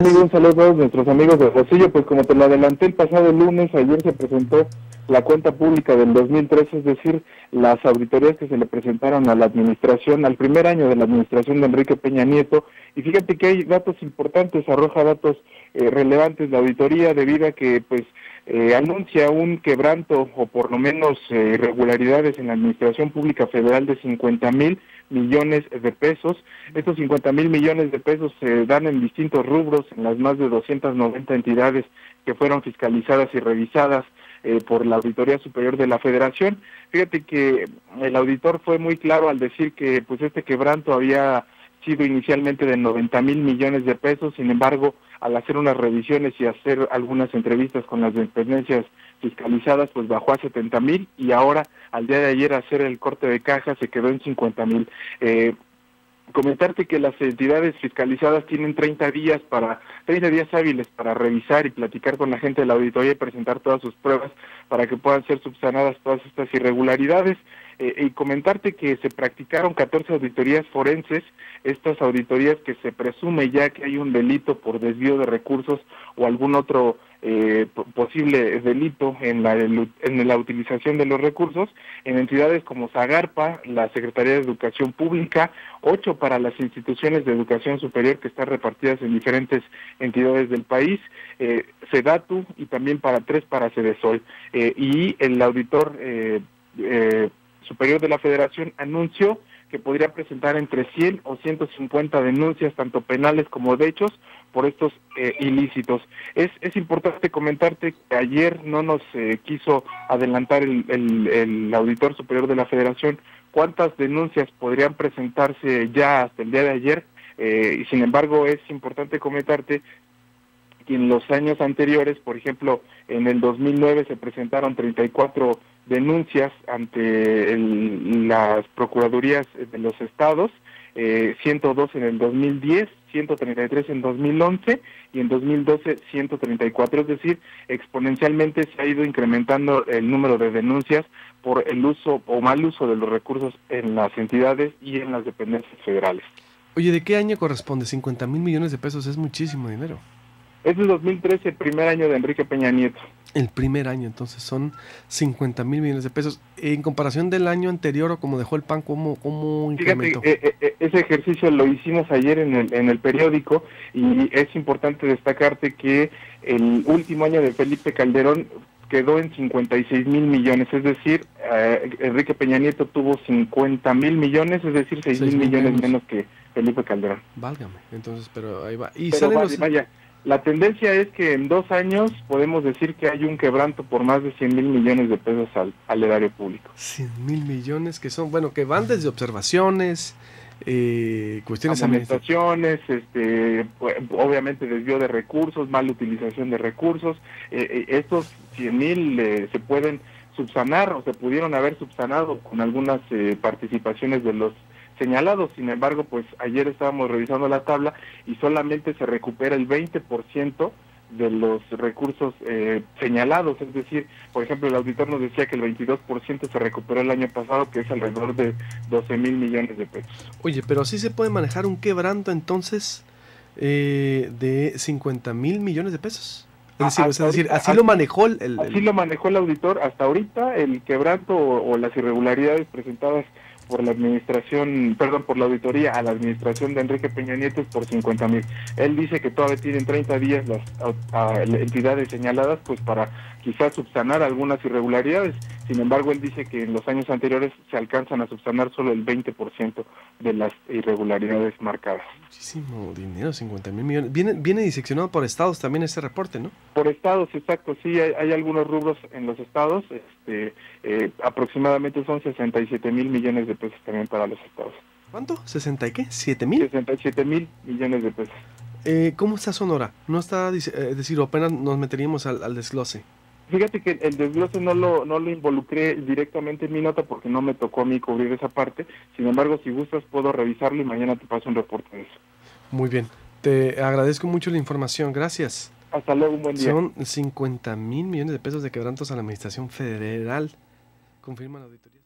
Un saludo a todos nuestros amigos de Hermosillo. Pues como te lo adelanté el pasado lunes, ayer se presentó la cuenta pública del 2013, es decir, las auditorías que se le presentaron a la administración, al primer año de la administración de Enrique Peña Nieto, y fíjate que hay datos importantes, arroja datos relevantes la auditoría, debido a que pues anuncia un quebranto o por lo menos irregularidades en la administración pública federal de 50,000 millones de pesos. Estos 50,000 millones de pesos se dan en distintos rubros, en las más de 290 entidades que fueron fiscalizadas y revisadas por la Auditoría Superior de la Federación. Fíjate que el auditor fue muy claro al decir que pues este quebranto había sido inicialmente de 90,000 millones de pesos. Sin embargo, al hacer unas revisiones y hacer algunas entrevistas con las dependencias fiscalizadas, pues bajó a 70,000, y ahora, al día de ayer, hacer el corte de caja, se quedó en 50,000. Comentarte que las entidades fiscalizadas tienen 30 días hábiles para revisar y platicar con la gente de la auditoría y presentar todas sus pruebas para que puedan ser subsanadas todas estas irregularidades. Y comentarte que se practicaron 14 auditorías forenses, estas auditorías que se presume ya que hay un delito por desvío de recursos o algún otro posible delito en la utilización de los recursos, en entidades como Zagarpa, la Secretaría de Educación Pública, 8 para las instituciones de educación superior que están repartidas en diferentes entidades del país, SEDATU, y también 3 para Cedesol. Y el auditor superior de la Federación anunció que podría presentar entre 100 o 150 denuncias, tanto penales como de hechos, por estos ilícitos. Es importante comentarte que ayer no nos quiso adelantar el auditor superior de la Federación cuántas denuncias podrían presentarse ya hasta el día de ayer, y sin embargo es importante comentarte que en los años anteriores, por ejemplo, en el 2009 se presentaron 34 denuncias ante las procuradurías de los estados, 102 en el 2010, 133 en 2011 y en 2012 134, es decir, exponencialmente se ha ido incrementando el número de denuncias por el uso o mal uso de los recursos en las entidades y en las dependencias federales. Oye, ¿de qué año corresponde? 50,000 millones de pesos es muchísimo dinero. Es el 2013, el primer año de Enrique Peña Nieto. El primer año, entonces son 50,000 millones de pesos. En comparación del año anterior, o como dejó el PAN, ¿cómo incrementó? Fíjate, ese ejercicio lo hicimos ayer en el periódico, y es importante destacarte que el último año de Felipe Calderón quedó en 56,000 millones, es decir, Enrique Peña Nieto tuvo 50,000 millones, es decir, 6,000 millones menos que Felipe Calderón. Válgame, entonces, pero ahí va. Y pero vaya, la tendencia es que en 2 años podemos decir que hay un quebranto por más de 100,000 millones de pesos al erario público. 100,000 millones que son, bueno, que van desde observaciones, cuestiones administraciones, obviamente desvío de recursos, mala utilización de recursos. Estos 100,000 se pueden subsanar o se pudieron haber subsanado con algunas participaciones de los señalados. Sin embargo, pues ayer estábamos revisando la tabla y solamente se recupera el 20% de los recursos señalados, es decir, por ejemplo, el auditor nos decía que el 22% se recuperó el año pasado, que es alrededor de 12,000 millones de pesos. Oye, pero sí se puede manejar un quebranto entonces de 50,000 millones de pesos. Es decir, así lo manejó Así lo manejó el auditor hasta ahorita. El quebranto o las irregularidades presentadas por la administración, por la auditoría a la administración de Enrique Peña Nieto es por 50,000. Él dice que todavía tienen 30 días las entidades señaladas pues para quizás subsanar algunas irregularidades. Sin embargo, él dice que en los años anteriores se alcanzan a subsanar solo el 20% de las irregularidades marcadas. Muchísimo dinero, 50,000 millones. Viene diseccionado por estados también ese reporte, ¿no? Por estados, exacto, sí, hay algunos rubros en los estados, aproximadamente son 67,000 millones de pesos también para los estados. ¿Cuánto? ¿60 y qué? ¿7,000? 67,000 millones de pesos. ¿Cómo está Sonora? No está, decir, apenas nos meteríamos al desglose. Fíjate que el desglose no lo involucré directamente en mi nota porque no me tocó a mí cubrir esa parte. Sin embargo, si gustas puedo revisarlo y mañana te paso un reporte de eso. Muy bien, te agradezco mucho la información, gracias. Hasta luego, un buen día. Son 50,000 millones de pesos de quebrantos a la administración federal, confirman auditorías.